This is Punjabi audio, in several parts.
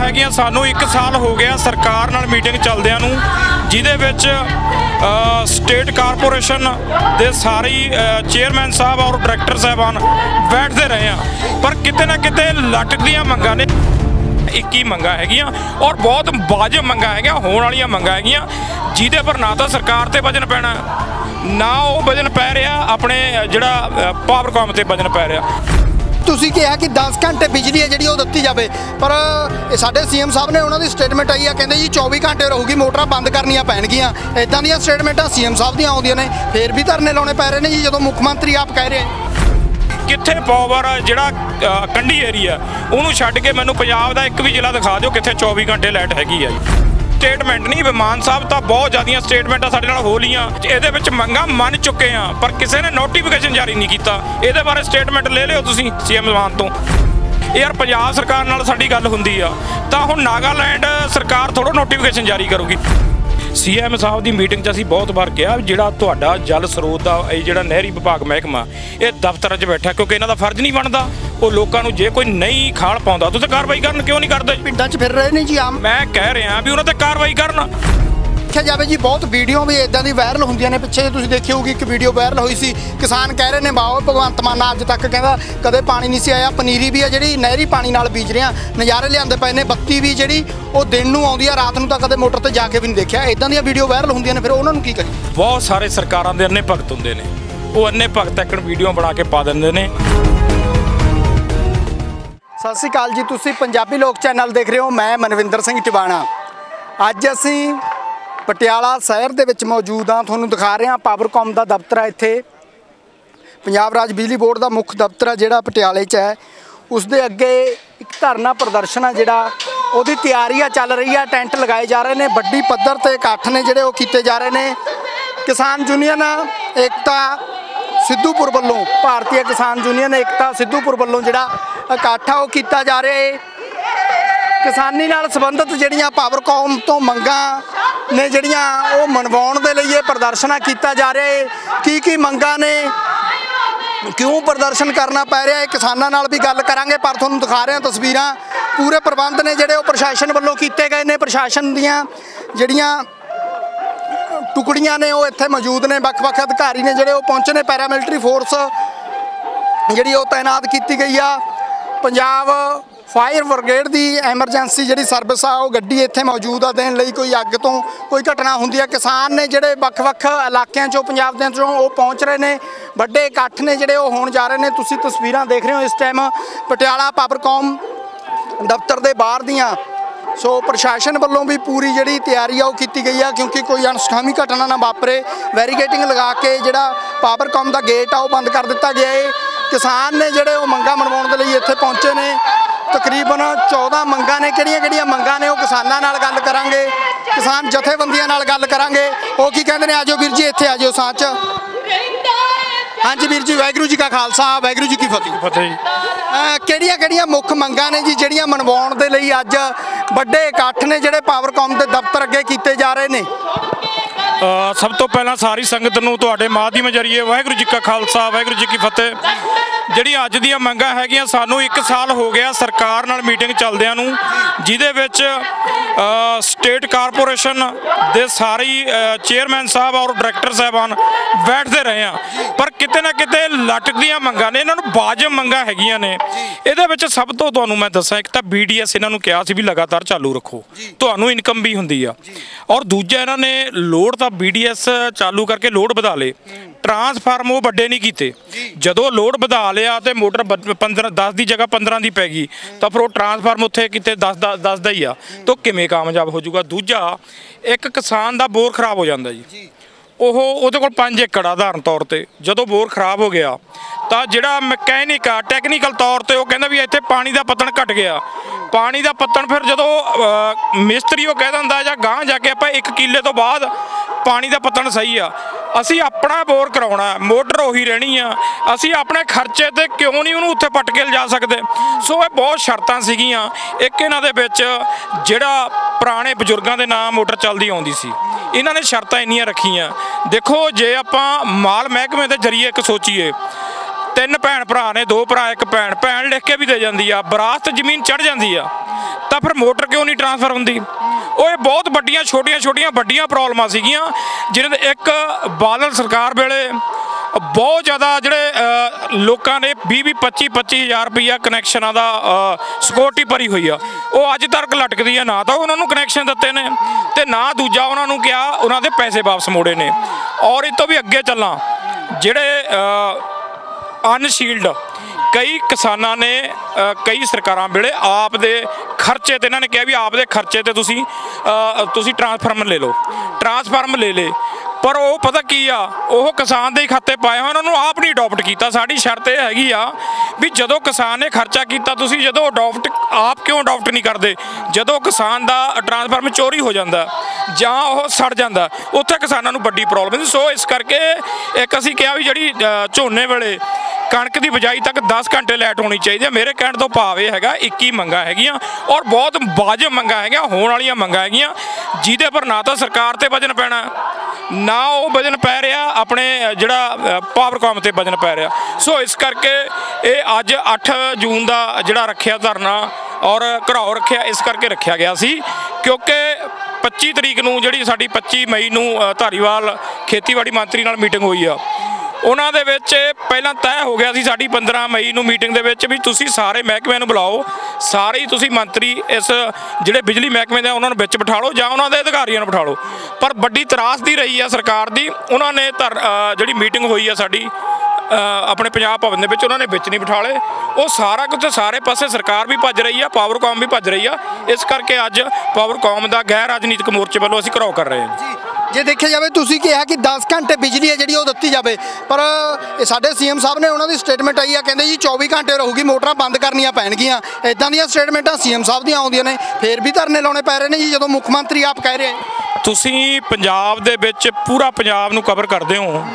हैगियां सानू 1 साल हो गया सरकार नाल मीटिंग चलदियां नूं जिहदे विच स्टेट कारपोरेशन दे सारे चेयरमैन साहब और डायरैक्टर साहबान बैठते रहे हैं पर किते ना किते लटकदियां मंगां ने 21 मंगां हैगियां और बहुत वाजिब मंगां हैगियां होण वालियां मंगां हैगियां जिहदे पर ना तो सरकार ते वजन पैना ना वो वजन पै रहा अपने जिहड़ा पावरकॉम ते वजन पै रहा। ਤੁਸੀਂ ਕਿਹਾ कि 10 घंटे बिजली है जी ਦਿੱਤੀ ਜਾਵੇ पर ਸਾਡੇ सीएम साहब ने उन्होंने स्टेटमेंट आई है कहते जी 24 घंटे ਰਹੂਗੀ ਮੋਟਰਾਂ ਬੰਦ ਕਰਨੀਆਂ ਪੈਣਗੀਆਂ ਇਦਾਂ ਦੀਆਂ ਸਟੇਟਮੈਂਟਾਂ सीएम साहब ਦੀਆਂ ਆਉਂਦੀਆਂ ਨੇ ਫਿਰ ਵੀ ਧਰਨੇ ਲਾਉਣੇ ਪੈ ਰਹੇ ਨੇ ਜੀ ਜਦੋਂ ਮੁੱਖ ਮੰਤਰੀ ਆਪ ਕਹਿ ਰਹੇ ਕਿੱਥੇ ਪਾਵਰ ਜਿਹੜਾ ਕੰਢੀ ਏਰੀਆ ਉਹਨੂੰ ਛੱਡ ਕੇ ਮੈਨੂੰ ਪੰਜਾਬ ਦਾ ਇੱਕ ਵੀ ਜ਼ਿਲ੍ਹਾ ਦਿਖਾ ਦਿਓ ਕਿੱਥੇ 24 ਘੰਟੇ ਲਾਈਟ ਹੈਗੀ ਆ ਜੀ। स्टेटमेंट नहीं विमान साहब तो बहुत ज़्यादा स्टेटमेंटा साडे नाल हो लियां इहदे विच मंगां मन चुके हैं पर किसी ने नोटिफिकेशन जारी नहीं किया इहदे बारे स्टेटमेंट ले लिओ तुसीं सीएम मान तो यार पंजाब सरकार नाल साडी गल हुंदी आ तां हुण नागालैंड सरकार थोड़ा नोटिफिकेशन जारी करूगी। सीएम साहब की मीटिंग असीं बहुत बार कहा जिहड़ा तुहाडा जल स्रोत का जिहड़ा नहरी विभाग महकमा ये दफ्तर च बैठा क्योंकि इन्हां दा फर्ज नहीं बनता वो लोगों को जे कोई नहीं खाल पाउंदा तुसीं कार्रवाई करन क्यों नहीं करदे ਪਿੰਡਾਂ 'ਚ ਫਿਰ ਰਹੇ ਨੇ ਜੀ ਆਮ मैं कह रहा भी उन्हां ते कार्रवाई करन। ਦੇਖਿਆ ਜਾਵੇ ਜੀ ਬਹੁਤ ਵੀਡੀਓ ਵੀ ਇਦਾਂ ਦੀ ਵਾਇਰਲ ਹੁੰਦੀਆਂ ਨੇ ਪਿੱਛੇ ਤੁਸੀਂ ਦੇਖੀ ਹੋਊਗੀ ਇੱਕ ਵੀਡੀਓ ਵਾਇਰਲ ਹੋਈ ਸੀ ਕਿਸਾਨ ਕਹਿ ਰਹੇ ਨੇ ਬਾਓ ਭਗਵੰਤ ਮਾਨ ਅੱਜ ਤੱਕ ਕਹਿੰਦਾ ਕਦੇ ਪਾਣੀ ਨਹੀਂ ਸੀ ਆਇਆ ਪਨੀਰੀ ਵੀ ਆ ਜਿਹੜੀ ਨਹਿਰੀ ਪਾਣੀ ਨਾਲ ਬੀਜ ਰਿਆਂ ਨਜ਼ਾਰੇ ਲਿਆਂਦੇ ਪਏ ਨੇ ਬੱਤੀ ਵੀ ਜਿਹੜੀ ਉਹ ਦਿਨ ਨੂੰ ਆਉਂਦੀ ਆ ਰਾਤ ਨੂੰ ਤਾਂ ਕਦੇ ਮੋਟਰ ਤੇ ਜਾ ਕੇ ਵੀ ਨਹੀਂ ਦੇਖਿਆ ਇਦਾਂ ਦੀਆਂ ਵੀਡੀਓ ਵਾਇਰਲ ਹੁੰਦੀਆਂ ਨੇ ਫਿਰ ਉਹਨਾਂ ਨੂੰ ਕੀ ਕਰੀ। ਬਹੁਤ ਸਾਰੇ ਸਰਕਾਰਾਂ ਦੇ ਅੰਨੇ ਭਗਤ ਹੁੰਦੇ ਨੇ ਉਹ ਅੰਨੇ ਭਗਤ ਇੱਕ ਵੀਡੀਓ ਬਣਾ ਕੇ ਪਾ ਦਿੰਦੇ ਨੇ। ਸਤਿ ਸ਼੍ਰੀ ਅਕਾਲ ਜੀ ਤੁਸੀਂ ਪੰਜਾਬੀ ਲੋਕ ਚੈਨਲ ਦੇਖ ਰਹੇ ਹੋ ਮੈਂ ਮਨਵਿੰਦਰ ਸਿੰਘ ਟਿਵਾਣਾ ਅੱਜ ਅਸੀਂ ਪਟਿਆਲਾ ਸ਼ਹਿਰ ਦੇ ਵਿੱਚ ਮੌਜੂਦ ਹਾਂ ਤੁਹਾਨੂੰ ਦਿਖਾ ਰਹੇ ਹਾਂ ਪਾਵਰਕੌਮ ਦਾ ਦਫ਼ਤਰ ਹੈ ਇੱਥੇ ਪੰਜਾਬ ਰਾਜ ਬਿਜਲੀ ਬੋਰਡ ਦਾ ਮੁੱਖ ਦਫ਼ਤਰ ਹੈ ਜਿਹੜਾ ਪਟਿਆਲੇ 'ਚ ਹੈ ਉਸ ਦੇ ਅੱਗੇ ਇੱਕ ਧਰਨਾ ਪ੍ਰਦਰਸ਼ਨ ਹੈ ਜਿਹੜਾ ਉਹਦੀ ਤਿਆਰੀ ਆ ਚੱਲ ਰਹੀ ਆ ਟੈਂਟ ਲਗਾਏ ਜਾ ਰਹੇ ਨੇ ਵੱਡੀ ਪੱਧਰ ਤੇ ਇਕੱਠ ਨੇ ਜਿਹੜੇ ਉਹ ਕੀਤੇ ਜਾ ਰਹੇ ਨੇ ਕਿਸਾਨ ਯੂਨੀਅਨ ਏਕਤਾ ਸਿੱਧੂਪੁਰ ਵੱਲੋਂ ਭਾਰਤੀ ਕਿਸਾਨ ਯੂਨੀਅਨ ਏਕਤਾ ਸਿੱਧੂਪੁਰ ਵੱਲੋਂ ਜਿਹੜਾ ਇਕੱਠ ਆ ਉਹ ਕੀਤਾ ਜਾ ਰਿਹਾ ਹੈ ਕਿਸਾਨੀ ਨਾਲ ਸੰਬੰਧਿਤ ਜਿਹੜੀਆਂ ਪਾਵਰਕੌਮ ਤੋਂ ਮੰਗਾਂ ਨੇ ਜਿਹੜੀਆਂ ਉਹ ਮਨਵਾਉਣ ਦੇ ਲਈ ਇਹ ਪ੍ਰਦਰਸ਼ਨ ਕੀਤਾ ਜਾ ਰਿਹਾ ਹੈ ਕੀ ਮੰਗਾਂ ਨੇ ਕਿਉਂ ਪ੍ਰਦਰਸ਼ਨ ਕਰਨਾ ਪੈ ਰਿਹਾ ਹੈ ਕਿਸਾਨਾਂ ਨਾਲ ਵੀ ਗੱਲ ਕਰਾਂਗੇ ਪਰ ਤੁਹਾਨੂੰ ਦਿਖਾ ਰਹੇ ਹਾਂ ਤਸਵੀਰਾਂ ਪੂਰੇ ਪ੍ਰਬੰਧ ਨੇ ਜਿਹੜੇ ਉਹ ਪ੍ਰਸ਼ਾਸਨ ਵੱਲੋਂ ਕੀਤੇ ਗਏ ਨੇ ਪ੍ਰਸ਼ਾਸਨ ਦੀਆਂ ਜਿਹੜੀਆਂ ਟੁਕੜੀਆਂ ਨੇ ਉਹ ਇੱਥੇ ਮੌਜੂਦ ਨੇ ਵੱਖ-ਵੱਖ ਅਧਿਕਾਰੀ ਨੇ ਜਿਹੜੇ ਉਹ ਪਹੁੰਚੇ ਨੇ ਪੈਰਾਮਿਲਟਰੀ ਫੋਰਸ ਜਿਹੜੀ ਉਹ ਤਾਇਨਾਤ ਕੀਤੀ ਗਈ ਆ ਪੰਜਾਬ फायर ब्रिगेड की एमरजेंसी जी सर्विस आ वो गड्डी इत्थे मौजूद आ देने कोई अग तो कोई घटना होंदी है किसान ने जोड़े ਵੱਖ-ਵੱਖ इलाकों चों पंजाब दे चों वो पहुँच रहे हैं बड़े इकट्ठ ने जोड़े होण जा रहे हैं तुसीं तस्वीरां देख रहे हो इस टाइम पटियाला पावरकॉम दफ्तर के बाहर दियां सो प्रशासन वालों भी पूरी जी तैयारी आ की गई है क्योंकि कोई अनसुखावी घटना ना वापरे बैरीगेटिंग लगा के जोड़ा पावरकॉम का गेट आ वो बंद कर दिता गया है किसान ने जोड़े मंगां मनवाउण दे लई इत्थे पहुँचे ने तकरीबन 14 मंगां ने किहड़ियां मंगां ने किसानां नाल गल करांगे किसान जथेबंदियां नाल गल करांगे वो की कहंदे ने आजो वीर जी इत्थे आजो साथ हाँ जी वीर जी वाहिगुरू जी का खालसा वाहिगुरू जी की फतेह किहड़ियां मुख मंगां ने जी जिहड़ियां मनवाउण दे लई अज वड्डे इकट्ठ ने जिहड़े पावरकॉम दे दफ्तर अगे कीते जा रहे ने। सब तो पहला सारी संगत नूं तुहाडे माध्यम जरिए वाहिगुरू जी का खालसा वाहिगुरू जी की फतेह ਜਿਹੜੀ ਅੱਜ ਦੀਆਂ ਮੰਗਾਂ ਹੈਗੀਆਂ ਸਾਨੂੰ 1 ਸਾਲ ਹੋ ਗਿਆ ਸਰਕਾਰ ਨਾਲ ਮੀਟਿੰਗ ਚੱਲਦਿਆਂ ਨੂੰ ਜਿਹਦੇ ਵਿੱਚ स्टेट कारपोरेशन ਦੇ ਸਾਰੇ चेयरमैन साहब और डायरैक्टर साहबान बैठते रहे हैं पर किते ना किते लटकदियां मंगां ने इन्हां नूं वाजिब मंगां हैगियां ने ਇਹਦੇ ਵਿੱਚ सब तो ਤੁਹਾਨੂੰ मैं दसां एक ਤਾਂ BDS ਇਹਨਾਂ ਨੂੰ ਕਿਹਾ ਸੀ ਵੀ ਲਗਾਤਾਰ ਚਾਲੂ ਰੱਖੋ ਤੁਹਾਨੂੰ ਇਨਕਮ ਵੀ ਹੁੰਦੀ ਆ ਔਰ ਦੂਜਾ ਇਹਨਾਂ ਨੇ ਲੋਡ ਤਾਂ BDS ਚਾਲੂ ਕਰਕੇ ਲੋਡ ਵਧਾ ਲੇ ट्रांसफार्म वो बड़े नहीं किए जदों लोड बढ़ा लिया तो मोटर 10 की जगह 15 की पै गई तो फिर वो ट्रांसफार्म उत्थे किते 10 का ही आ तो किवें कामयाब हो जाऊगा। दूजा एक किसान का बोर खराब हो जाता जी ਉਹਦੇ ਕੋਲ 5 ਏਕੜ ਆਧਾਰਨ ਤੌਰ ਤੇ ਜਦੋਂ ਬੋਰ ਖਰਾਬ ਹੋ ਗਿਆ ਤਾਂ ਜਿਹੜਾ ਮਕੈਨਿਕ ਆ ਟੈਕਨੀਕਲ ਤੌਰ ਤੇ ਉਹ ਕਹਿੰਦਾ ਵੀ ਇੱਥੇ ਪਾਣੀ ਦਾ ਪੱਤਣ ਘਟ ਗਿਆ ਪਾਣੀ ਦਾ ਪੱਤਣ ਫਿਰ ਜਦੋਂ ਮਿਸਤਰੀ ਉਹ ਕਹਿ ਦਿੰਦਾ ਜਾਂ ਗਾਂਹ ਜਾ ਕੇ ਆਪਾਂ 1 ਕਿੱਲੇ ਤੋਂ ਬਾਅਦ ਪਾਣੀ ਦਾ ਪੱਤਣ ਸਹੀ ਆ ਅਸੀਂ ਆਪਣਾ ਬੋਰ ਕਰਾਉਣਾ ਮੋਟਰ ਉਹੀ ਰਹਿਣੀ ਆ ਅਸੀਂ ਆਪਣੇ ਖਰਚੇ ਤੇ ਕਿਉਂ ਨਹੀਂ ਉਹਨੂੰ ਉੱਥੇ ਪੱਟ ਕੇ ਲਿਜਾ ਸਕਦੇ। ਸੋ ਇਹ ਬਹੁਤ ਸ਼ਰਤਾਂ ਸੀਗੀਆਂ ਇੱਕ ਇਹਨਾਂ ਦੇ ਵਿੱਚ ਜਿਹੜਾ ਪੁਰਾਣੇ ਬਜ਼ੁਰਗਾਂ ਦੇ ਨਾਮ ਮੋਟਰ ਚੱਲਦੀ ਆਉਂਦੀ ਸੀ ਇਹਨਾਂ ਨੇ ਸ਼ਰਤਾਂ ਇੰਨੀਆਂ ਰੱਖੀਆਂ देखो जे आपां माल महकमे के जरिए एक सोचीए 3 भैन भरा ने 2 भरा 1 भैन लिख के भी दे जाती आ विरासत जमीन चढ़ जाती आ ਤਾਂ ਫਿਰ ਮੋਟਰ ਕਿਉਂ ਨਹੀਂ ਟ੍ਰਾਂਸਫਰ ਹੁੰਦੀ? ਉਹ ਇਹ ਬਹੁਤ ਵੱਡੀਆਂ ਛੋਟੀਆਂ ਵੱਡੀਆਂ ਪ੍ਰੋਬਲਮਾਂ ਸੀਗੀਆਂ ਜਿਨ੍ਹਾਂ ਦੇ ਇੱਕ ਬਾਦਲ ਸਰਕਾਰ ਵੇਲੇ ਬਹੁਤ ਜ਼ਿਆਦਾ ਜਿਹੜੇ ਲੋਕਾਂ ਨੇ 20-25 ਹਜ਼ਾਰ ਰੁਪਈਆ ਕਨੈਕਸ਼ਨਾਂ ਦਾ ਸਿਕਿਉਰਿਟੀ ਭਰੀ ਹੋਈ ਆ, ਉਹ ਅੱਜ ਤੱਕ ਲਟਕਦੀ ਆ। ਨਾ ਤਾਂ ਉਹਨਾਂ ਨੂੰ ਕਨੈਕਸ਼ਨ ਦਿੱਤੇ ਨੇ ਤੇ ਨਾ ਦੂਜਾ ਉਹਨਾਂ ਨੂੰ ਕਿਹਾ ਉਹਨਾਂ ਦੇ ਪੈਸੇ ਵਾਪਸ ਮੋੜੇ ਨੇ। ਔਰ ਇਹ ਤੋਂ ਵੀ ਅੱਗੇ ਚੱਲਾਂ, ਜਿਹੜੇ ਅਨਸ਼ੀਲਡ ਕਈ ਕਿਸਾਨਾਂ ਨੇ ਕਈ ਸਰਕਾਰਾਂ ਵੇਲੇ ਆਪ ਦੇ ਖਰਚੇ ਤੇ ਇਹਨਾਂ ਨੇ ਕਿਹਾ ਵੀ ਆਪ ਦੇ ਖਰਚੇ ਤੇ ਤੁਸੀਂ ਟਰਾਂਸਫਾਰਮਰ ਲੈ ਲਓ, ਟਰਾਂਸਫਾਰਮਰ ਲੈ ਲੇ। ਪਰ ਉਹ ਪਤਾ ਕੀ ਆ, ਉਹ ਕਿਸਾਨ ਦੇ ਹੀ ਖਾਤੇ ਪਾਏ ਹੋਏ, ਉਹਨਾਂ ਨੂੰ ਆਪ ਨਹੀਂ ਅਡਾਪਟ ਕੀਤਾ। ਸਾਡੀ ਸ਼ਰਤ ਇਹ ਹੈਗੀ ਆ ਵੀ ਜਦੋਂ ਕਿਸਾਨ ਨੇ ਖਰਚਾ ਕੀਤਾ, ਤੁਸੀਂ ਜਦੋਂ ਆਪ ਕਿਉਂ ਅਡਾਪਟ ਨਹੀਂ ਕਰਦੇ? ਜਦੋਂ ਕਿਸਾਨ ਦਾ ਟਰਾਂਸਫਾਰਮਰ ਚੋਰੀ ਹੋ ਜਾਂਦਾ ਜਾਂ ਉਹ ਸੜ ਜਾਂਦਾ, ਉੱਥੇ ਕਿਸਾਨਾਂ ਨੂੰ ਵੱਡੀ ਪ੍ਰੋਬਲਮ। ਸੋ ਇਸ ਕਰਕੇ ਇੱਕ ਅਸੀਂ ਕਿਹਾ ਵੀ ਜਿਹੜੀ ਝੋਨੇ ਵੇਲੇ ਕਣਕ ਦੀ ਬਿਜਾਈ ਤੱਕ 10 ਘੰਟੇ ਲਾਈਟ ਹੋਣੀ ਚਾਹੀਦੀ ਹੈ। ਮੇਰੇ ਕਹਿਣ ਤੋਂ ਭਾਵ ਇਹ ਹੈਗਾ 21 ਮੰਗਾਂ ਹੈਗੀਆਂ ਔਰ ਬਹੁਤ ਵਾਜਬ ਮੰਗਾਂ ਹੈਗੀਆਂ, ਹੋਣ ਵਾਲੀਆਂ ਮੰਗਾਂ ਹੈਗੀਆਂ, ਜਿਹਦੇ ਪਰ ਨਾ ਤਾਂ ਸਰਕਾਰ ਤੇ ਵਜਨ ਪੈਣਾ, ਨਾ ਉਹ ਵਜਨ ਪੈ ਰਿਹਾ ਆਪਣੇ ਜਿਹੜਾ ਪਾਵਰਕਾਮ ਤੇ ਵਜਨ ਪੈ ਰਿਹਾ। ਸੋ ਇਸ ਕਰਕੇ ਇਹ ਅੱਜ 8 ਜੂਨ ਦਾ ਜਿਹੜਾ ਰੱਖਿਆ ਧਰਨਾ ਔਰ ਘਰਾਓ ਰੱਖਿਆ, ਇਸ ਕਰਕੇ ਰੱਖਿਆ ਗਿਆ ਸੀ ਕਿਉਂਕਿ 25 ਤਰੀਕ ਨੂੰ ਜਿਹੜੀ ਸਾਡੀ 25 ਮਈ ਨੂੰ ਧਾਰੀਵਾਲ ਖੇਤੀਬਾੜੀ ਮੰਤਰੀ ਨਾਲ ਮੀਟਿੰਗ ਹੋਈ ਆ, ਉਹਨਾਂ ਦੇ ਵਿੱਚ ਪਹਿਲਾਂ ਤੈਅ ਹੋ ਗਿਆ ਸੀ ਸਾਡੀ 15 ਮਈ ਨੂੰ ਮੀਟਿੰਗ ਦੇ ਵਿੱਚ ਵੀ ਤੁਸੀਂ ਸਾਰੇ ਮਹਿਕਮਿਆਂ ਨੂੰ ਬੁਲਾਓ, ਸਾਰੇ ਹੀ ਤੁਸੀਂ ਮੰਤਰੀ ਇਸ ਜਿਹੜੇ ਬਿਜਲੀ ਮਹਿਕਮੇ ਦੇ ਉਹਨਾਂ ਨੂੰ ਵਿੱਚ ਬਿਠਾ ਲਓ ਜਾਂ ਉਹਨਾਂ ਦੇ ਅਧਿਕਾਰੀਆਂ ਨੂੰ ਬਿਠਾ ਲਓ। ਪਰ ਵੱਡੀ ਤਰਾਸਦੀ ਰਹੀ ਆ ਸਰਕਾਰ ਦੀ, ਉਹਨਾਂ ਨੇ ਜਿਹੜੀ ਮੀਟਿੰਗ ਹੋਈ ਆ ਸਾਡੀ ਆਪਣੇ ਪੰਜਾਬ ਭਵਨ ਦੇ ਵਿੱਚ, ਉਹਨਾਂ ਨੇ ਵਿੱਚ ਨਹੀਂ ਬਿਠਾਲੇ। ਉਹ ਸਾਰਾ ਕੁਝ ਸਾਰੇ ਪਾਸੇ ਸਰਕਾਰ ਵੀ ਭੱਜ ਰਹੀ ਆ, ਪਾਵਰਕਾਮ ਵੀ ਭੱਜ ਰਹੀ ਆ। ਇਸ ਕਰਕੇ ਅੱਜ ਪਾਵਰਕਾਮ ਦਾ ਗੈਰ ਰਾਜਨੀਤਿਕ ਮੋਰਚੇ ਵੱਲੋਂ ਅਸੀਂ ਘਰਾਓ ਕਰ ਰਹੇ ਹਾਂ ਜੀ। ਜੇ ਦੇਖਿਆ ਜਾਵੇ ਤੁਸੀਂ ਕਿਹਾ ਕਿ 10 ਘੰਟੇ ਬਿਜਲੀ ਹੈ ਜਿਹੜੀ ਉਹ ਦਿੱਤੀ ਜਾਵੇ, ਪਰ ਸਾਡੇ ਸੀਐਮ ਸਾਹਿਬ ਨੇ ਉਹਨਾਂ ਦੀ ਸਟੇਟਮੈਂਟ ਆਈ ਆ, ਕਹਿੰਦੇ ਜੀ 24 ਘੰਟੇ ਰਹੂਗੀ, ਮੋਟਰਾਂ ਬੰਦ ਕਰਨੀਆਂ ਪੈਣਗੀਆਂ। ਇਦਾਂ ਦੀਆਂ ਸਟੇਟਮੈਂਟਾਂ ਸੀਐਮ ਸਾਹਿਬ ਦੀਆਂ ਆਉਂਦੀਆਂ ਨੇ, ਫੇਰ ਵੀ ਧਰਨੇ ਲਾਉਣੇ ਪੈ ਰਹੇ ਨੇ ਜੀ ਜਦੋਂ ਮੁੱਖ ਮੰਤਰੀ ਆਪ ਕਹਿ ਰਹੇ। ਤੁਸੀਂ ਪੰਜਾਬ ਦੇ ਵਿੱਚ ਪੂਰਾ ਪੰਜਾਬ ਨੂੰ ਕਵਰ ਕਰਦੇ ਹੋ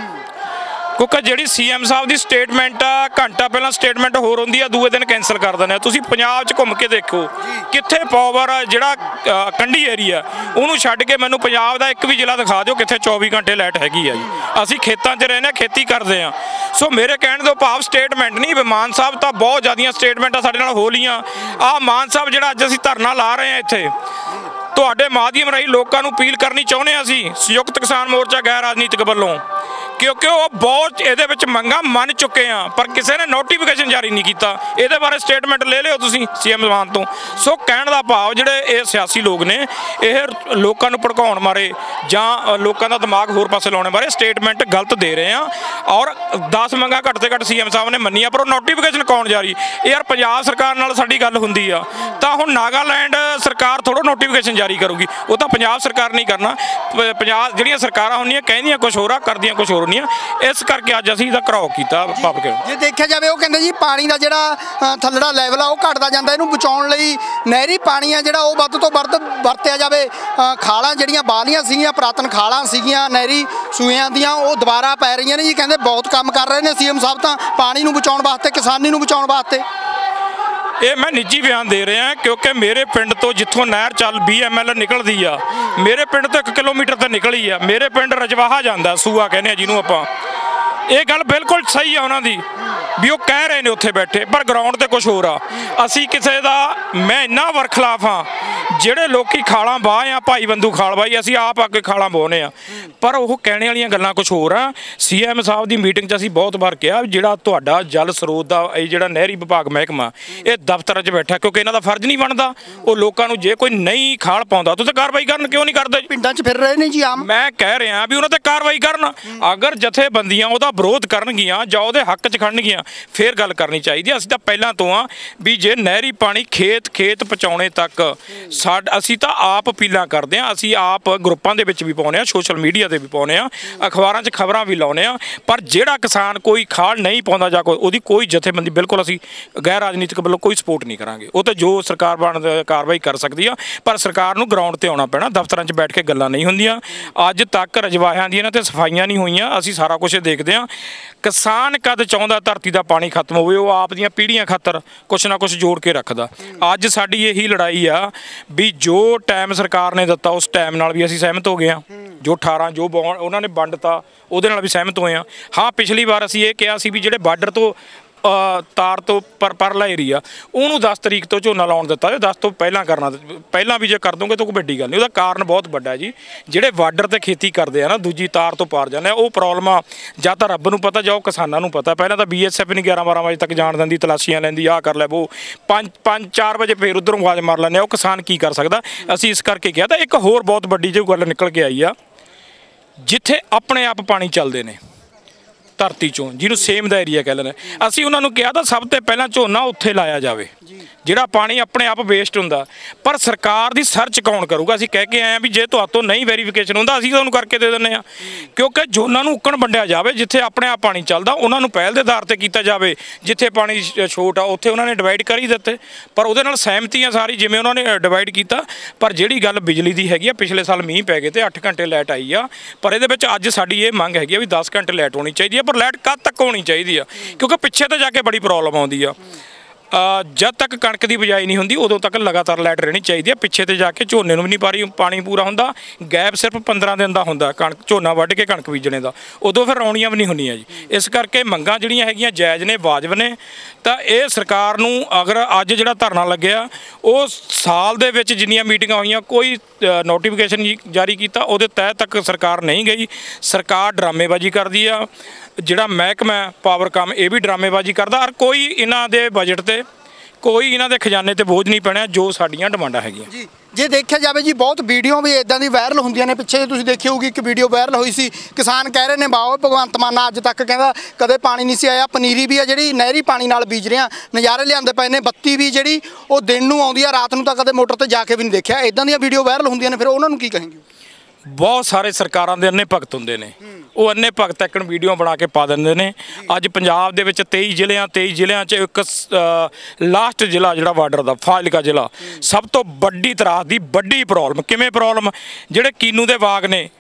ਕਿਉਂਕਿ ਜਿਹੜੀ ਸੀਐਮ ਸਾਹਿਬ ਦੀ ਸਟੇਟਮੈਂਟ ਆ, ਘੰਟਾ ਪਹਿਲਾਂ ਸਟੇਟਮੈਂਟ ਹੋਰ ਹੁੰਦੀ ਆ, ਦੂਏ ਦਿਨ ਕੈਂਸਲ ਕਰ ਦਿੰਦੇ ਆ। ਤੁਸੀਂ ਪੰਜਾਬ 'ਚ ਘੁੰਮ ਕੇ ਦੇਖੋ ਕਿੱਥੇ ਪਾਵਰ ਜਿਹੜਾ ਕੰਢੀ ਏਰੀਆ ਉਹਨੂੰ ਛੱਡ ਕੇ ਮੈਨੂੰ ਪੰਜਾਬ ਦਾ ਇੱਕ ਵੀ ਜ਼ਿਲ੍ਹਾ ਦਿਖਾ ਦਿਓ ਕਿੱਥੇ 24 ਘੰਟੇ ਲਾਈਟ ਹੈਗੀ ਆ ਜੀ। ਅਸੀਂ ਖੇਤਾਂ 'ਚ ਰਹਿੰਦੇ, ਖੇਤੀ ਕਰਦੇ ਆ। ਸੋ ਮੇਰੇ ਕਹਿਣ ਤੋਂ ਭਾਵ ਸਟੇਟਮੈਂਟ ਨਹੀਂ, ਮਾਨ ਸਾਹਿਬ ਤਾਂ ਬਹੁਤ ਜ਼ਿਆਦੀਆਂ ਸਟੇਟਮੈਂਟਾਂ ਸਾਡੇ ਨਾਲ ਹੋ ਲੀਆਂ। ਆਹ ਮਾਨ ਸਾਹਿਬ ਜਿਹੜਾ ਅੱਜ ਅਸੀਂ ਧਰਨਾ ਲਾ ਰਹੇ ਹਾਂ ਇੱਥੇ, ਤੁਹਾਡੇ ਮਾਧਿਅਮ ਰਾਹੀਂ ਲੋਕਾਂ ਨੂੰ ਅਪੀਲ ਕਰਨੀ ਚਾਹੁੰਦੇ ਹਾਂ ਅਸੀਂ ਸੰਯੁਕਤ ਕਿਸਾਨ ਮੋਰਚਾ ਗੈਰ ਰਾਜਨੀਤਿਕ ਵੱਲੋਂ, ਕਿਉਂਕਿ ਉਹ ਬਹੁਤ ਇਹਦੇ ਵਿੱਚ ਮੰਗਾਂ ਮੰਨ ਚੁੱਕੇ ਆ ਪਰ ਕਿਸੇ ਨੇ ਨੋਟੀਫਿਕੇਸ਼ਨ ਜਾਰੀ ਨਹੀਂ ਕੀਤਾ। ਇਹਦੇ ਬਾਰੇ ਸਟੇਟਮੈਂਟ ਲੈ ਲਿਓ ਤੁਸੀਂ ਸੀਐਮ ਮਾਨ ਤੋਂ। ਸੋ ਕਹਿਣ ਦਾ ਭਾਵ ਜਿਹੜੇ ਇਹ ਸਿਆਸੀ ਲੋਕ ਨੇ, ਇਹ ਲੋਕਾਂ ਨੂੰ ਭੜਕਾਉਣ ਮਾਰੇ ਜਾਂ ਲੋਕਾਂ ਦਾ ਦਿਮਾਗ ਹੋਰ ਪਾਸੇ ਲਾਉਣੇ ਬਾਰੇ ਸਟੇਟਮੈਂਟ ਗਲਤ ਦੇ ਰਹੇ ਆ। ਔਰ 10 ਮੰਗਾਂ ਘੱਟ ਤੋਂ ਘੱਟ ਸੀਐਮ ਸਾਹਿਬ ਨੇ ਮੰਨੀਆਂ, ਪਰ ਉਹ ਨੋਟੀਫਿਕੇਸ਼ਨ ਕੌਣ ਜਾਰੀ? ਯਾਰ ਪੰਜਾਬ ਸਰਕਾਰ ਨਾਲ ਸਾਡੀ ਗੱਲ ਹੁੰਦੀ ਆ ਤਾਂ ਹੁਣ ਨਾਗਾਲੈਂਡ ਸਰਕਾਰ ਥੋੜ੍ਹਾ ਨੋਟੀਫਿਕੇਸ਼ਨ ਜਾਰੀ ਕਰੂਗੀ, ਉਹ ਤਾਂ ਪੰਜਾਬ ਸਰਕਾਰ ਨਹੀਂ ਕਰਨਾ। ਪੰਜਾਬ ਜਿਹੜੀਆਂ ਸਰਕਾਰਾਂ ਹੁੰਦੀਆਂ ਕਹਿੰਦੀਆਂ ਕੁਛ ਹੋਰ ਆ, ਕਰਦੀਆਂ ਕੁਛ ਹੋਰ। ਇਸ ਕਰਕੇ ਅੱਜ ਅਸੀਂ ਇਹਦਾ ਘਰਾਓ ਕੀਤਾ। ਜੇ ਦੇਖਿਆ ਜਾਵੇ ਉਹ ਕਹਿੰਦੇ ਜੀ ਪਾਣੀ ਦਾ ਜਿਹੜਾ ਥੱਲੜਾ ਲੈਵਲ ਆ ਉਹ ਘਟਦਾ ਜਾਂਦਾ, ਇਹਨੂੰ ਬਚਾਉਣ ਲਈ ਨਹਿਰੀ ਪਾਣੀ ਆ ਜਿਹੜਾ ਉਹ ਵੱਧ ਤੋਂ ਵੱਧ ਵਰਤਿਆ ਜਾਵੇ। ਖਾਲਾਂ ਜਿਹੜੀਆਂ ਬਾਹਲੀਆਂ ਸੀਗੀਆਂ, ਪੁਰਾਤਨ ਖਾਲਾਂ ਸੀਗੀਆਂ ਨਹਿਰੀ ਸੂਇਆਂ ਦੀਆਂ, ਉਹ ਦੁਬਾਰਾ ਪੈ ਰਹੀਆਂ ਨੇ ਜੀ। ਕਹਿੰਦੇ ਬਹੁਤ ਕੰਮ ਕਰ ਰਹੇ ਨੇ ਸੀਐਮ ਸਾਹਿਬ ਤਾਂ ਪਾਣੀ ਨੂੰ ਬਚਾਉਣ ਵਾਸਤੇ, ਕਿਸਾਨੀ ਨੂੰ ਬਚਾਉਣ ਵਾਸਤੇ। ਇਹ ਮੈਂ ਨਿੱਜੀ ਬਿਆਨ ਦੇ ਰਿਹਾ ਕਿਉਂਕਿ ਮੇਰੇ ਪਿੰਡ ਤੋਂ ਜਿੱਥੋਂ ਨਹਿਰ ਚੱਲ BML ਨਿਕਲਦੀ ਆ, ਮੇਰੇ ਪਿੰਡ ਤੋਂ 1 ਕਿਲੋਮੀਟਰ ਤੇ ਨਿਕਲੀ ਆ। ਮੇਰੇ ਪਿੰਡ ਰਜਵਾਹਾ ਜਾਂਦਾ, ਸੂਆ ਕਹਿੰਦੇ ਆ ਜਿਹਨੂੰ ਆਪਾਂ। ਇਹ ਗੱਲ ਬਿਲਕੁਲ ਸਹੀ ਆ ਉਹਨਾਂ ਦੀ ਵੀ ਉਹ ਕਹਿ ਰਹੇ ਨੇ ਉੱਥੇ ਬੈਠੇ, ਪਰ ਗਰਾਊਂਡ ਤੇ ਕੁਝ ਹੋਰ ਆ। ਅਸੀਂ ਕਿਸੇ ਦਾ, ਮੈਂ ਇੰਨਾ ਵਰਖਲਾਫ ਹਾਂ ਜਿਹੜੇ ਲੋਕੀ ਖਾਲਾਂ ਬਾਹ ਆ, ਭਾਈ ਬੰਦੂ ਖਾਲ ਬਾਈ, ਅਸੀਂ ਆਪ ਆ ਕੇ ਖਾਲਾਂ ਬੋਹਨੇ ਆ, ਪਰ ਉਹ ਕਹਿਣੇ ਵਾਲੀਆਂ ਗੱਲਾਂ ਕੁਝ ਹੋਰ ਆ। ਸੀਐਮ ਸਾਹਿਬ ਦੀ ਮੀਟਿੰਗ 'ਚ ਅਸੀਂ ਬਹੁਤ ਵਾਰ ਕਿਹਾ ਜਿਹੜਾ ਤੁਹਾਡਾ ਜਲ ਸਰੋਤ ਦਾ ਇਹ ਜਿਹੜਾ ਨਹਿਰੀ ਵਿਭਾਗ ਮਹਿਕਮਾ, ਇਹ ਦਫ਼ਤਰਾਂ 'ਚ ਬੈਠਾ ਕਿਉਂਕਿ ਇਹਨਾਂ ਦਾ ਫਰਜ਼ ਨਹੀਂ ਬਣਦਾ ਉਹ ਲੋਕਾਂ ਨੂੰ ਜੇ ਕੋਈ ਨਹੀਂ ਖਾਲ ਪਾਉਂਦਾ ਤੁਸੀਂ ਕਾਰਵਾਈ ਕਰਨ ਕਿਉਂ ਨਹੀਂ ਕਰਦੇ? ਪਿੰਡਾਂ 'ਚ ਫਿਰ ਰਹੇ ਨੇ ਜੀ ਆਮ। ਮੈਂ ਕਹਿ ਰਿਹਾ ਵੀ ਉਹਨਾਂ ਤੇ ਕਾਰਵਾਈ ਕਰਨ। ਅਗਰ ਜਥੇਬੰਦੀਆਂ ਉਹਦਾ ਵਿਰੋਧ ਕਰਨਗੀਆਂ ਜਾਂ ਉਹਦੇ ਹੱਕ 'ਚ ਖੜਨਗੀਆਂ ਫਿਰ ਗੱਲ ਕਰਨੀ ਚਾਹੀਦੀ। ਅਸੀਂ ਤਾਂ ਪਹਿਲਾਂ ਤੋਂ ਆ ਵੀ ਜੇ ਨਹਿਰੀ ਪਾਣੀ ਖੇਤ ਪਹੁੰਚਾਉਣੇ ਤੱਕ ਅਸੀਂ ਤਾਂ ਆਪ ਅਪੀਲਾਂ ਕਰਦੇ ਹਾਂ। ਅਸੀਂ ਆਪ ਗਰੁੱਪਾਂ ਦੇ ਵਿੱਚ ਵੀ ਪਾਉਂਦੇ ਹਾਂ, ਸੋਸ਼ਲ ਮੀਡੀਆ ਤੇ ਵੀ ਪਾਉਂਦੇ ਹਾਂ, ਅਖਬਾਰਾਂ 'ਚ ਖਬਰਾਂ ਵੀ ਲਾਉਂਦੇ ਹਾਂ। ਪਰ ਜਿਹੜਾ ਕਿਸਾਨ ਕੋਈ ਖਾਲ ਨਹੀਂ ਪਾਉਂਦਾ ਜਾਂ ਉਹਦੀ ਕੋਈ ਜਥੇਬੰਦੀ, ਬਿਲਕੁਲ ਅਸੀਂ ਗੈਰ ਰਾਜਨੀਤਿਕ ਵੱਲੋਂ ਕੋਈ ਸਪੋਰਟ ਨਹੀਂ ਕਰਾਂਗੇ। ਉਹ ਤਾਂ ਜੋ ਸਰਕਾਰ ਕਾਰਵਾਈ ਕਰ ਸਕਦੀ ਆ, ਪਰ ਸਰਕਾਰ ਨੂੰ ਗਰਾਊਂਡ ਤੇ ਆਉਣਾ ਪੈਣਾ। ਦਫ਼ਤਰਾਂ 'ਚ ਬੈਠ ਕੇ ਗੱਲਾਂ ਨਹੀਂ ਹੁੰਦੀਆਂ। ਅੱਜ ਤੱਕ ਰਜਵਾਹਿਆਂ ਦੀਆਂ ਤੇ ਸਫਾਈਆਂ ਨਹੀਂ ਹੋਈਆਂ। ਅਸੀਂ ਸਾਰਾ ਕੁਝ ਦੇਖਦੇ ਹਾਂ। ਕਿਸਾਨ ਕਦ ਚਾਹੁੰਦਾ ਧਰਤੀ ਦਾ ਪਾਣੀ ਖਤਮ ਹੋਵੇ, ਉਹ ਆਪ ਦੀਆਂ ਪੀੜ੍ਹੀਆਂ ਖਾਤਰ ਕੁਛ ਨਾ ਕੁਛ ਜੋੜ ਕੇ ਰੱਖਦਾ। ਅੱਜ ਸਾਡੀ ਇਹੀ ਲੜਾਈ ਆ ਵੀ ਜੋ ਟਾਈਮ ਸਰਕਾਰ ਨੇ ਦਿੱਤਾ ਉਸ ਟਾਈਮ ਨਾਲ ਵੀ ਅਸੀਂ ਸਹਿਮਤ ਹੋ ਗਏ ਹਾਂ। ਜੋ 18 ਜੋ ਉਹਨਾਂ ਨੇ ਵੰਡਤਾ ਉਹਦੇ ਨਾਲ ਵੀ ਸਹਿਮਤ ਹੋਏ ਹਾਂ। ਹਾਂ, ਪਿਛਲੀ ਵਾਰ ਅਸੀਂ ਇਹ ਕਿਹਾ ਸੀ ਵੀ ਜਿਹੜੇ ਬਾਰਡਰ ਤੋਂ ਤਾਰ ਤੋਂ ਪਰਲਾ ਏਰੀਆ ਉਹਨੂੰ 10 ਤਰੀਕ ਤੋਂ ਝੋਨਾ ਲਾਉਣ ਦਿੱਤਾ ਜਾਵੇ। 10 ਤੋਂ ਪਹਿਲਾਂ ਕਰਨਾ, ਪਹਿਲਾਂ ਵੀ ਜੇ ਕਰ ਦੋਗੇ ਤਾਂ ਕੋਈ ਵੱਡੀ ਗੱਲ ਨਹੀਂ। ਉਹਦਾ ਕਾਰਨ ਬਹੁਤ ਵੱਡਾ ਜੀ, ਜਿਹੜੇ ਬਾਰਡਰ ਤੇ ਖੇਤੀ ਕਰਦੇ ਆ ਨਾ, ਦੂਜੀ ਤਾਰ ਤੋਂ ਪਾਰ ਜਾਂਦੇ ਆ, ਉਹ ਪ੍ਰੋਬਲਮ ਆ ਜਾਂ ਤਾਂ ਰੱਬ ਨੂੰ ਪਤਾ ਜਾਂ ਉਹ ਕਿਸਾਨਾਂ ਨੂੰ ਪਤਾ। ਪਹਿਲਾਂ ਤਾਂ BSF ਨਹੀਂ 11-12 ਵਜੇ ਤੱਕ ਜਾਣ ਦਿੰਦੀ, ਤਲਾਸ਼ੀਆਂ ਲੈਂਦੀ, ਆਹ ਕਰ ਲੈ ਉਹ 5-4 ਵਜੇ ਫਿਰ ਉੱਧਰੋਂ ਆਵਾਜ਼ ਮਾਰ ਲੈਂਦੇ ਆ। ਉਹ ਕਿਸਾਨ ਕੀ ਕਰ ਸਕਦਾ? ਅਸੀਂ ਇਸ ਕਰਕੇ ਕਿਹਾ। ਤਾਂ ਇੱਕ ਹੋਰ ਬਹੁਤ ਵੱਡੀ ਜਿਹੀ ਗੱਲ ਨਿਕਲ ਕੇ ਆਈ ਆ, ਜਿੱਥੇ ਆਪਣੇ ਆਪ ਪਾਣੀ ਚੱਲਦੇ ਨੇ ਧਰਤੀ ਚੋਂ, ਜਿਹਨੂੰ ਸੇਮ ਦਾ ਏਰੀਆ ਕਹਿ ਲੈਂਦੇ, ਅਸੀਂ ਉਹਨਾਂ ਨੂੰ ਕਿਹਾ ਤਾਂ ਸਭ ਤੋਂ ਪਹਿਲਾਂ ਝੋਨਾ ਉੱਥੇ ਲਾਇਆ ਜਾਵੇ ਜਿਹੜਾ ਪਾਣੀ ਆਪਣੇ ਆਪ ਵੇਸਟ ਹੁੰਦਾ। ਪਰ ਸਰਕਾਰ ਦੀ ਸਰਚ ਕੌਣ ਕਰੂਗਾ? ਅਸੀਂ ਕਹਿ ਕੇ ਆਏ ਹਾਂ ਵੀ ਜੇ ਤੁਹਾਤੋਂ ਨਹੀਂ ਵੈਰੀਫਿਕੇਸ਼ਨ ਹੁੰਦਾ ਅਸੀਂ ਤੁਹਾਨੂੰ ਕਰਕੇ ਦੇ ਦਿੰਦੇ ਹਾਂ, ਕਿਉਂਕਿ ਝੋਨਾ ਨੂੰ ਉੱਕਣ ਵੰਡਿਆ ਜਾਵੇ ਜਿੱਥੇ ਆਪਣੇ ਆਪ ਪਾਣੀ ਚੱਲਦਾ, ਉਹਨਾਂ ਨੂੰ ਪਹਿਲ ਦੇ ਆਧਾਰ ਤੇ ਕੀਤਾ ਜਾਵੇ। ਜਿੱਥੇ ਪਾਣੀ ਛੋਟ ਆ ਉੱਥੇ ਉਹਨਾਂ ਨੇ ਡਿਵਾਈਡ ਕਰ ਹੀ ਦਿੱਤੇ, ਪਰ ਉਹਦੇ ਨਾਲ ਸਹਿਮਤੀ ਆ ਸਾਰੀ ਜਿਵੇਂ ਉਹਨਾਂ ਨੇ ਡਿਵਾਈਡ ਕੀਤਾ। ਪਰ ਜਿਹੜੀ ਗੱਲ ਬਿਜਲੀ ਦੀ ਹੈਗੀ ਆ, ਪਿਛਲੇ ਸਾਲ ਮੀਂਹ ਪੈ ਗਏ ਤੇ 8 ਘੰਟੇ ਲਾਈਟ ਆਈ ਆ, ਪਰ ਇਹਦੇ ਵਿੱਚ ਅੱਜ ਸਾਡੀ ਇਹ ਮੰਗ ਹੈਗੀ ਆ ਵੀ 10 ਘੰਟੇ ਲਾਈਟ ਹੋਣੀ ਚਾਹੀਦੀ ਆ। ਪਰ ਲਾਈਟ ਕਦ ਤੱਕ ਹੋਣੀ ਚਾਹੀਦੀ ਆ? ਕਿਉਂਕਿ ਪਿੱਛੇ ਤਾਂ ਜਾ ਕੇ ਬੜੀ ਪ੍ਰੋਬਲਮ ਆਉਂਦੀ ਆ। ਜਦ ਤੱਕ ਕਣਕ ਦੀ ਬਿਜਾਈ ਨਹੀਂ ਹੁੰਦੀ ਉਦੋਂ ਤੱਕ ਲਗਾਤਾਰ ਲਾਈਟ ਰਹਿਣੀ ਚਾਹੀਦੀ ਹੈ। ਪਿੱਛੇ ਤੇ ਜਾ ਕੇ ਝੋਨੇ ਨੂੰ ਵੀ ਨਹੀਂ ਪਾਣੀ ਪੂਰਾ ਹੁੰਦਾ, ਗੈਪ ਸਿਰਫ 15 ਦਿਨ ਦਾ ਹੁੰਦਾ ਕਣਕ ਝੋਨਾ ਵੱਢ ਕੇ ਕਣਕ ਬੀਜਣੇ ਦਾ, ਉਦੋਂ ਫਿਰ ਰੌਣੀਆਂ ਵੀ ਨਹੀਂ ਹੁੰਦੀਆਂ ਜੀ। ਇਸ ਕਰਕੇ ਮੰਗਾਂ ਜਿਹੜੀਆਂ ਹੈਗੀਆਂ ਜਾਇਜ਼ ਨੇ, ਵਾਜਬ ਨੇ। ਤਾਂ ਇਹ ਸਰਕਾਰ ਨੂੰ ਅਗਰ ਅੱਜ ਜਿਹੜਾ ਧਰਨਾ ਲੱਗਿਆ, ਉਹ ਸਾਲ ਦੇ ਵਿੱਚ ਜਿੰਨੀਆਂ ਮੀਟਿੰਗਾਂ ਹੋਈਆਂ ਕੋਈ ਨੋਟੀਫਿਕੇਸ਼ਨ ਜਾਰੀ ਕੀਤਾ ਉਹਦੇ ਤਹਿ ਤੱਕ ਸਰਕਾਰ ਨਹੀਂ ਗਈ। ਸਰਕਾਰ ਡਰਾਮੇਬਾਜ਼ੀ ਕਰਦੀ ਆ। ਜਿਹੜਾ ਮਹਿਕਮਾ ਪਾਵਰਕਾਮ ਇਹ ਵੀ ਡਰਾਮੇਬਾਜ਼ੀ ਕਰਦਾ, ਔਰ ਕੋਈ ਇਹਨਾਂ ਦੇ ਬਜਟ ਤੇ, ਕੋਈ ਇਹਨਾਂ ਦੇ ਖਜ਼ਾਨੇ ਤੇ ਬੋਝ ਨਹੀਂ ਪੈਣਾ ਜੋ ਸਾਡੀਆਂ ਡਿਮਾਂਡਾਂ ਹੈਗੀਆਂ ਜੀ। ਜੇ ਦੇਖਿਆ ਜਾਵੇ ਜੀ, ਬਹੁਤ ਵੀਡੀਓ ਵੀ ਇਦਾਂ ਦੀ ਵਾਇਰਲ ਹੁੰਦੀਆਂ ਨੇ। ਪਿੱਛੇ ਤੁਸੀਂ ਦੇਖੀ ਹੋਊਗੀ ਇੱਕ ਵੀਡੀਓ ਵਾਇਰਲ ਹੋਈ ਸੀ, ਕਿਸਾਨ ਕਹਿ ਰਹੇ ਨੇ ਬਾਓ ਭਗਵੰਤ ਮਾਨ ਅੱਜ ਤੱਕ ਕਹਿੰਦਾ ਕਦੇ ਪਾਣੀ ਨਹੀਂ ਸੀ ਆਇਆ। ਪਨੀਰੀ ਵੀ ਆ ਜਿਹੜੀ ਨਹਿਰੀ ਪਾਣੀ ਨਾਲ ਬੀਜ ਰਹੇ ਆ, ਨਜ਼ਾਰੇ ਲਿਆਂਦੇ ਪਏ ਨੇ। ਬੱਤੀ ਵੀ ਜਿਹੜੀ ਉਹ ਦਿਨ ਨੂੰ ਆਉਂਦੀ ਆ, ਰਾਤ ਨੂੰ ਤਾਂ ਕਦੇ ਮੋਟਰ ਤੇ ਜਾ ਕੇ ਵੀ ਨਹੀਂ ਦੇਖਿਆ। ਇਦਾਂ ਦੀਆਂ ਵੀਡੀਓ ਵਾਇਰਲ ਹੁੰਦੀਆਂ ਨੇ, ਫਿਰ ਉਹਨਾਂ ਨੂੰ ਕੀ ਕਹਾਂਗੇ? ਬਹੁਤ ਸਾਰੇ ਸਰਕਾਰਾਂ ਦੇ ਅੰਨੇ ਭਗਤ ਹੁੰਦੇ ਨੇ, ਉਹ ਅੰਨੇ ਭਗਤ ਇੱਕ ਵੀਡੀਓ ਬਣਾ ਕੇ ਪਾ ਦਿੰਦੇ ਨੇ। ਅੱਜ ਪੰਜਾਬ ਦੇ ਵਿੱਚ 23 ਜ਼ਿਲ੍ਹਿਆਂ 'ਚ ਇੱਕ ਲਾਸਟ ਜ਼ਿਲ੍ਹਾ ਜਿਹੜਾ ਬਾਰਡਰ ਦਾ ਫਾਜ਼ਿਲਕਾ ਜ਼ਿਲ੍ਹਾ, ਸਭ ਤੋਂ ਵੱਡੀ ਤਰਾਸ ਦੀ ਵੱਡੀ ਪ੍ਰੋਬਲਮ। ਕਿਵੇਂ ਪ੍ਰੋਬਲਮ? ਜਿਹੜੇ ਕੀਨੂ ਦੇ ਬਾਗ ਨੇ,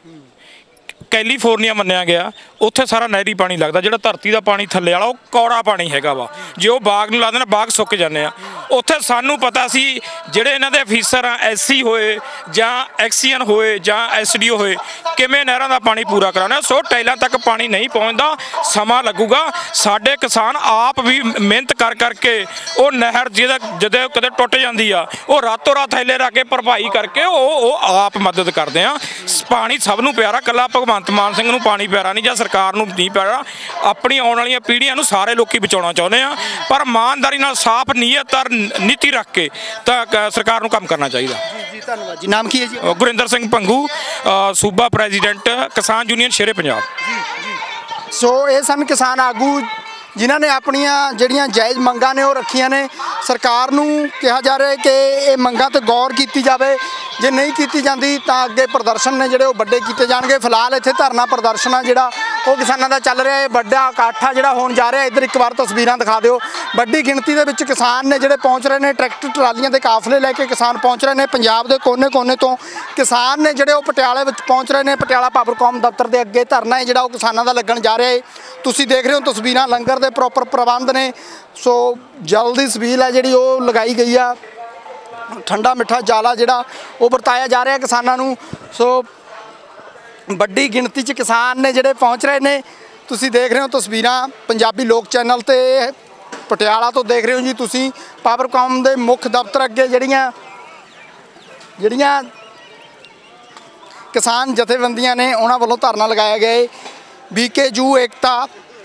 ਕੈਲੀਫੋਰਨੀਆ ਮੰਨਿਆ ਗਿਆ, ਉੱਥੇ ਸਾਰਾ ਨਹਿਰੀ ਪਾਣੀ ਲੱਗਦਾ। ਜਿਹੜਾ ਧਰਤੀ ਦਾ ਪਾਣੀ ਥੱਲੇ ਵਾਲਾ ਉਹ ਕੌੜਾ ਪਾਣੀ ਹੈਗਾ ਵਾ। ਜੇ ਉਹ ਬਾਗ ਨੂੰ ਲਾ ਦੇਣਾ, ਬਾਗ ਸੁੱਕ ਜਾਂਦੇ ਆ। ਉੱਥੇ ਸਾਨੂੰ ਪਤਾ ਸੀ ਜਿਹੜੇ ਇਹਨਾਂ ਦੇ ਅਫੀਸਰ ਆ, SC ਹੋਏ ਜਾਂ ਐਕਸੀਅਨ ਹੋਏ ਜਾਂ SDO ਹੋਏ, ਕਿਵੇਂ ਨਹਿਰਾਂ ਦਾ ਪਾਣੀ ਪੂਰਾ ਕਰਾਉਣਾ। ਸੋ ਟਾਈਲਾਂ ਤੱਕ ਪਾਣੀ ਨਹੀਂ ਪਹੁੰਚਦਾ, ਸਮਾਂ ਲੱਗੂਗਾ। ਸਾਡੇ ਕਿਸਾਨ ਆਪ ਵੀ ਮਿਹਨਤ ਕਰ ਕਰਕੇ ਉਹ ਨਹਿਰ ਜਦੋਂ ਕਦੇ ਟੁੱਟ ਜਾਂਦੀ ਆ, ਉਹ ਰਾਤੋਂ ਰਾਤ ਥੈਲੇ ਰੱਖ ਕੇ ਭਰਪਾਈ ਕਰਕੇ ਉਹ ਆਪ ਮਦਦ ਕਰਦੇ ਆ। ਪਾਣੀ ਸਭ ਨੂੰ ਪਿਆਰਾ, ਇਕੱਲਾ ਭਗਵੰਤ ਮਾਨ ਸਿੰਘ ਨੂੰ ਪਾਣੀ ਪਿਆਰਾ ਨਹੀਂ ਜਾਂ ਸਰਕਾਰ ਨੂੰ ਨਹੀਂ ਪਿਆਰਾ। ਆਪਣੀ ਆਉਣ ਵਾਲੀਆਂ ਪੀੜ੍ਹੀਆਂ ਨੂੰ ਸਾਰੇ ਲੋਕੀ ਬਚਾਉਣਾ ਚਾਹੁੰਦੇ ਆ, ਪਰ ਇਮਾਨਦਾਰੀ ਨਾਲ ਸਾਫ਼ ਨੀਅਤ ਔਰ ਨੀਤੀ ਰੱਖ ਕੇ ਤਾਂ ਸਰਕਾਰ ਨੂੰ ਕੰਮ ਕਰਨਾ ਚਾਹੀਦਾ। ਜੀ ਧੰਨਵਾਦ ਜੀ। ਨਾਮ ਕੀ ਹੈ ਜੀ? ਗੁਰਿੰਦਰ ਸਿੰਘ ਭੰਗੂ, ਸੂਬਾ ਪ੍ਰੈਜ਼ੀਡੈਂਟ ਕਿਸਾਨ ਯੂਨੀਅਨ ਸ਼ੇਰੇ ਪੰਜਾਬ। ਜੀ। ਸੋ ਇਹ ਸਨ ਕਿਸਾਨ ਆਗੂ ਜਿਨ੍ਹਾਂ ਨੇ ਆਪਣੀਆਂ ਜਿਹੜੀਆਂ ਜਾਇਜ਼ ਮੰਗਾਂ ਨੇ ਉਹ ਰੱਖੀਆਂ ਨੇ। ਸਰਕਾਰ ਨੂੰ ਕਿਹਾ ਜਾ ਰਿਹਾ ਕਿ ਇਹ ਮੰਗਾਂ ਤੇ ਗੌਰ ਕੀਤੀ ਜਾਵੇ, ਜੇ ਨਹੀਂ ਕੀਤੀ ਜਾਂਦੀ ਤਾਂ ਅੱਗੇ ਪ੍ਰਦਰਸ਼ਨ ਨੇ ਜਿਹੜੇ ਉਹ ਵੱਡੇ ਕੀਤੇ ਜਾਣਗੇ। ਫਿਲਹਾਲ ਇੱਥੇ ਧਰਨਾ ਪ੍ਰਦਰਸ਼ਨ ਆ ਜਿਹੜਾ ਉਹ ਕਿਸਾਨਾਂ ਦਾ ਚੱਲ ਰਿਹਾ ਹੈ। ਵੱਡਾ ਇਕੱਠ ਆ ਜਿਹੜਾ ਹੋਣ ਜਾ ਰਿਹਾ। ਇੱਧਰ ਇੱਕ ਵਾਰ ਤਸਵੀਰਾਂ ਦਿਖਾ ਦਿਓ। ਵੱਡੀ ਗਿਣਤੀ ਦੇ ਵਿੱਚ ਕਿਸਾਨ ਨੇ ਜਿਹੜੇ ਪਹੁੰਚ ਰਹੇ ਨੇ, ਟਰੈਕਟਰ ਟਰਾਲੀਆਂ ਦੇ ਕਾਫਲੇ ਲੈ ਕੇ ਕਿਸਾਨ ਪਹੁੰਚ ਰਹੇ ਨੇ। ਪੰਜਾਬ ਦੇ ਕੋਨੇ-ਕੋਨੇ ਤੋਂ ਕਿਸਾਨ ਨੇ ਜਿਹੜੇ ਉਹ ਪਟਿਆਲੇ ਵਿੱਚ ਪਹੁੰਚ ਰਹੇ ਨੇ। ਪਟਿਆਲਾ ਪਾਵਰਕਾਮ ਦਫ਼ਤਰ ਦੇ ਅੱਗੇ ਧਰਨਾ ਹੈ ਜਿਹੜਾ ਉਹ ਕਿਸਾਨਾਂ ਦਾ ਲੱਗਣ ਜਾ ਰਿਹਾ ਹੈ। ਤੁਸੀਂ ਦੇਖ ਰਹੇ ਹੋ ਤਸਵੀਰਾਂ, ਲੰਗਰ ਦੇ ਪ੍ਰੋਪਰ ਪ੍ਰਬੰਧ ਨੇ। ਸੋ ਜਲਦੀ ਛਬੀਲ ਹੈ ਜਿਹੜੀ ਉਹ ਲਗਾਈ ਗਈ ਆ। ਠੰਡਾ ਮਿੱਠਾ ਜਾਲਾ ਜਿਹੜਾ ਉਹ ਵਰਤਾਇਆ ਜਾ ਰਿਹਾ ਕਿਸਾਨਾਂ ਨੂੰ। ਸੋ ਵੱਡੀ ਗਿਣਤੀ 'ਚ ਕਿਸਾਨ ਨੇ ਜਿਹੜੇ ਪਹੁੰਚ ਰਹੇ ਨੇ। ਤੁਸੀਂ ਦੇਖ ਰਹੇ ਹੋ ਤਸਵੀਰਾਂ ਪੰਜਾਬੀ ਲੋਕ ਚੈਨਲ ਤੇ ਪਟਿਆਲਾ ਤੋਂ ਦੇਖ ਰਹੇ ਹੋ ਜੀ ਤੁਸੀਂ। ਪਾਵਰਕਾਮ ਦੇ ਮੁੱਖ ਦਫ਼ਤਰ ਅੱਗੇ ਜਿਹੜੀਆਂ ਕਿਸਾਨ ਜਥੇਬੰਦੀਆਂ ਨੇ ਉਹਨਾਂ ਵੱਲੋਂ ਧਰਨਾ ਲਗਾਇਆ ਗਿਆ ਹੈ। BKU ਏਕਤਾ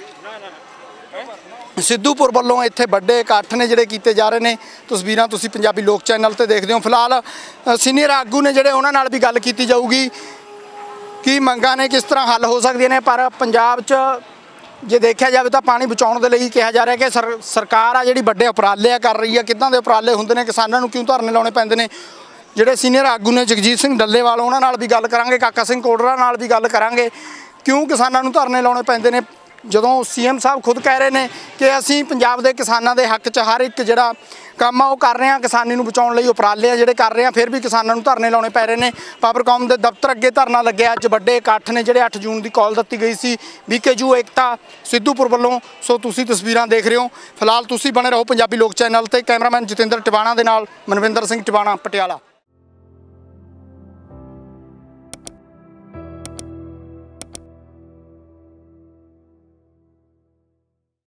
ਸਿੱਧੂਪੁਰ ਵੱਲੋਂ ਇੱਥੇ ਵੱਡੇ ਇਕੱਠ ਨੇ ਜਿਹੜੇ ਕੀਤੇ ਜਾ ਰਹੇ ਨੇ। ਤਸਵੀਰਾਂ ਤੁਸੀਂ ਪੰਜਾਬੀ ਲੋਕ ਚੈਨਲ ਤੇ ਦੇਖਦੇ ਹੋ। ਫਿਲਹਾਲ ਸੀਨੀਅਰ ਆਗੂ ਨੇ ਜਿਹੜੇ ਉਹਨਾਂ ਨਾਲ ਵੀ ਗੱਲ ਕੀਤੀ ਜਾਊਗੀ ਕੀ ਮੰਗਾਂ ਨੇ, ਕਿਸ ਤਰ੍ਹਾਂ ਹੱਲ ਹੋ ਸਕਦੀਆਂ ਨੇ। ਪਰ ਪੰਜਾਬ 'ਚ ਜੇ ਦੇਖਿਆ ਜਾਵੇ ਤਾਂ ਪਾਣੀ ਬਚਾਉਣ ਦੇ ਲਈ ਕਿਹਾ ਜਾ ਰਿਹਾ ਕਿ ਸਰਕਾਰ ਆ ਜਿਹੜੀ ਵੱਡੇ ਉਪਰਾਲੇ ਕਰ ਰਹੀ ਆ। ਕਿੱਦਾਂ ਦੇ ਉਪਰਾਲੇ ਹੁੰਦੇ ਨੇ, ਕਿਸਾਨਾਂ ਨੂੰ ਕਿਉਂ ਧਰਨੇ ਲਾਉਣੇ ਪੈਂਦੇ ਨੇ। ਜਿਹੜੇ ਸੀਨੀਅਰ ਆਗੂ ਨੇ ਜਗਜੀਤ ਸਿੰਘ ਡੱਲੇਵਾਲ, ਉਹਨਾਂ ਨਾਲ ਵੀ ਗੱਲ ਕਰਾਂਗੇ। ਕਾਕਾ ਸਿੰਘ ਕੋਟੜਾ ਨਾਲ ਵੀ ਗੱਲ ਕਰਾਂਗੇ ਕਿਉਂ ਕਿਸਾਨਾਂ ਨੂੰ ਧਰਨੇ ਲਾਉਣੇ ਪੈਂਦੇ ਨੇ, ਜਦੋਂ CM ਸਾਹਿਬ ਖੁਦ ਕਹਿ ਰਹੇ ਨੇ ਕਿ ਅਸੀਂ ਪੰਜਾਬ ਦੇ ਕਿਸਾਨਾਂ ਦੇ ਹੱਕ 'ਚ ਹਰ ਇੱਕ ਜਿਹੜਾ ਕੰਮ ਆ ਉਹ ਕਰ ਰਹੇ ਹਾਂ, ਕਿਸਾਨੀ ਨੂੰ ਬਚਾਉਣ ਲਈ ਉਪਰਾਲੇ ਆ ਜਿਹੜੇ ਕਰ ਰਹੇ ਹਾਂ, ਫਿਰ ਵੀ ਕਿਸਾਨਾਂ ਨੂੰ ਧਰਨੇ ਲਾਉਣੇ ਪੈ ਰਹੇ ਨੇ। ਪਾਵਰਕਾਮ ਦੇ ਦਫ਼ਤਰ ਅੱਗੇ ਧਰਨਾ ਲੱਗਿਆ। ਅੱਜ ਵੱਡੇ ਇਕੱਠ ਨੇ ਜਿਹੜੇ 8 ਜੂਨ ਦੀ ਕਾਲ ਦਿੱਤੀ ਗਈ ਸੀ BKU ਏਕਤਾ ਸਿੱਧੂਪੁਰ ਵੱਲੋਂ। ਸੋ ਤੁਸੀਂ ਤਸਵੀਰਾਂ ਦੇਖ ਰਹੇ ਹੋ। ਫਿਲਹਾਲ ਤੁਸੀਂ ਬਣੇ ਰਹੋ ਪੰਜਾਬੀ ਲੋਕ ਚੈਨਲ ਤੇ। ਕੈਮਰਾਮੈਨ ਜਤਿੰਦਰ ਟਿਵਾਣਾ ਦੇ ਨਾਲ ਮਨਵਿੰਦਰ ਸਿੰਘ ਟਿਵਾਣਾ, ਪਟਿਆਲਾ।